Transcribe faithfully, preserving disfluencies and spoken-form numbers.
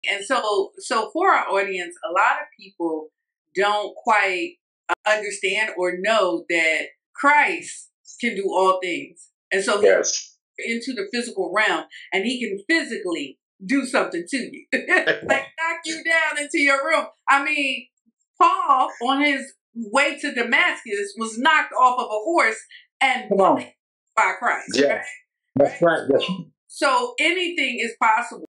And so, so for our audience, a lot of people don't quite understand or know that Christ can do all things. And so yes. he's into the physical realm and he can physically do something to you. Like knock you down into your room. I mean, Paul on his way to Damascus was knocked off of a horse and by Christ. Yes. Right? That's right. That's right. So, so anything is possible.